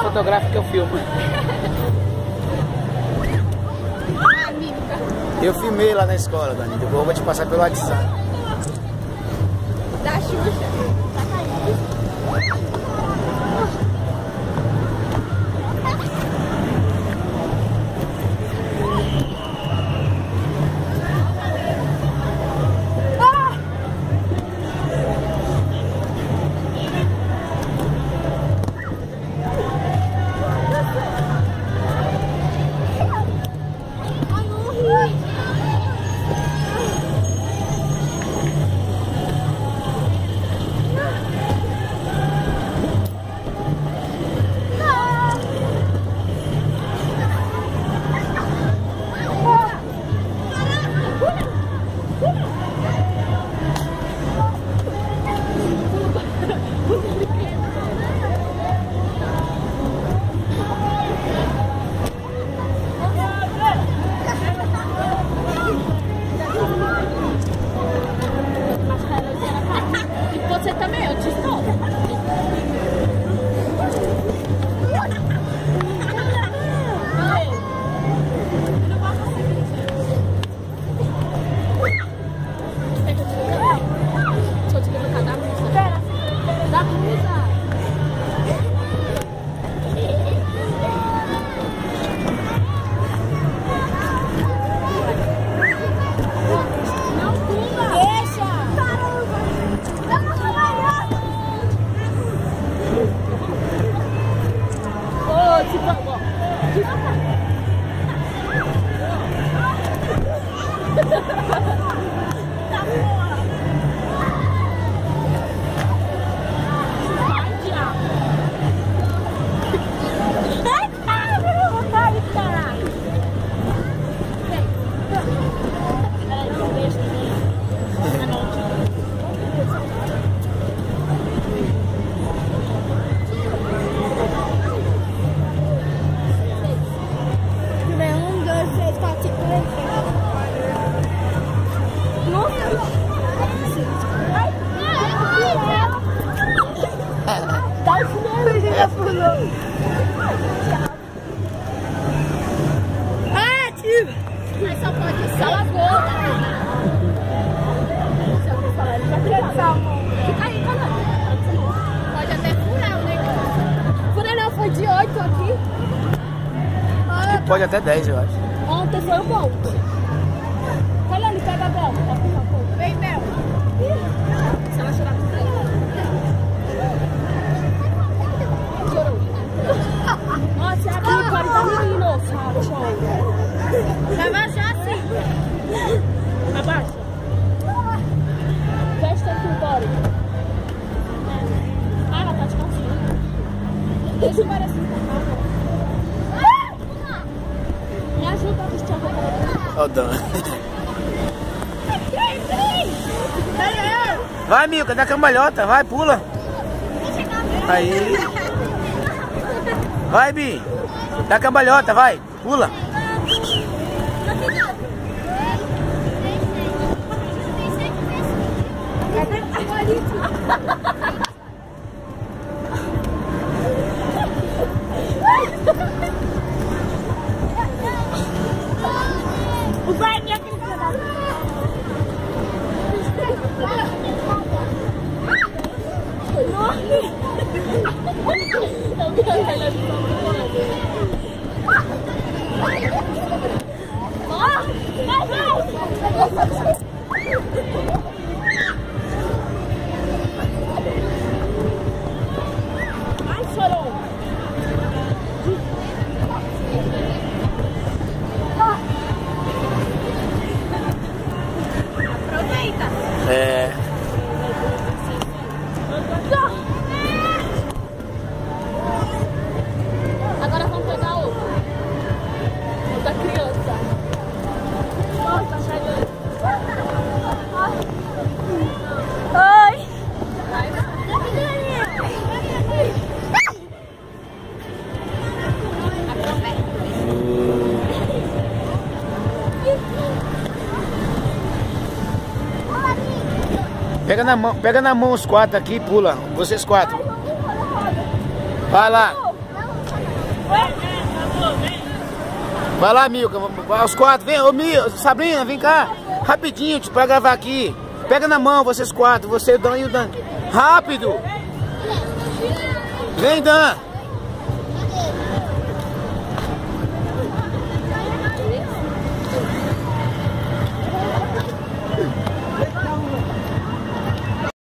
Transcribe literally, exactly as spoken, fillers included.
fotografa que eu filmo. Eu filmei lá na escola, Dani. Depois eu vou te passar pelo WhatsApp. Da Xuxa. Você também, eu te estou. Ah, tio! Mas só pode ser a gota. Fica aí, calma. Pode até furar o negócio. Furar não, foi de oito aqui. Acho que pode até dez, eu acho. Ontem foi o bom. Olha ali, pega a Bel. Vem, Bel. Se ela chorar, tudo aí. Nossa, é aquele core da menina, sabe? Vai baixar assim. Abaixa. Veste aqui o core. Ah, ela tá de calcinha. Deixa o core assim pra cá. Me ajuda a vestir a roupa. Ó, Dan. Vai, Milka, dá cambalhota. Vai, pula. Aí. Vai, Bi. Dá cambalhota, vai. Pula. O pai minha filha. Ai, chorou. Aproveita. É. Agora vamos pegar outro. Outra criança. Nossa, chegando. Oi. Pega na mão, pega na mão os quatro aqui e pula. Vocês quatro. Vai lá. Vai lá, Milka, os quatro, vem, ô Milka, Sabrina, vem cá, rapidinho, pra gravar aqui. Pega na mão, vocês quatro, você, Dan e o Dan. Rápido! Vem, Dan!